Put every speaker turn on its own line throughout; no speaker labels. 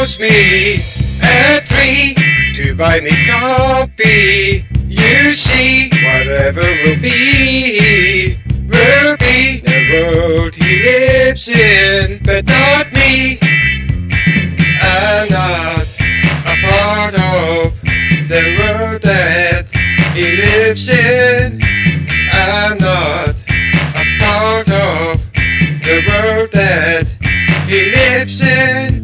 calls me at 3 to buy me coffee. You see, whatever will be the world he lives in, but not me. I'm not a part of the world that he lives in. I'm not a part of the world that he lives in.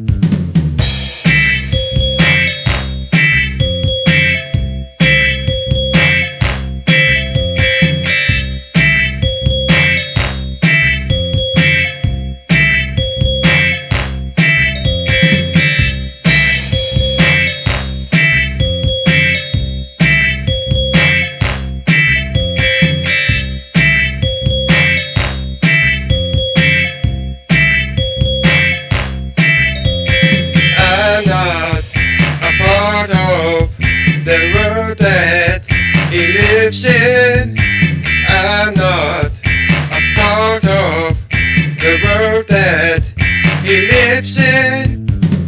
The world that he lives in. I'm not a part of the world that he lives in.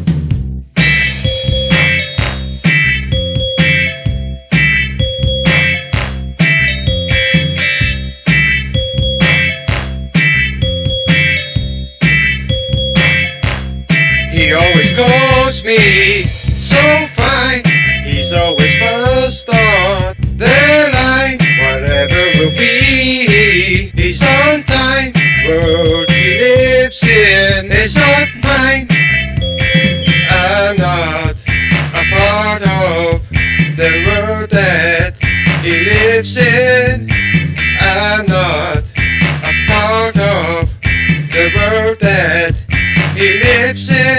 He always calls me so fine. He's always first on the line. Whatever will be, he's on time. World he lives in is not mine. I'm not a part of the world that he lives in. I'm not a part of the world that he lives in.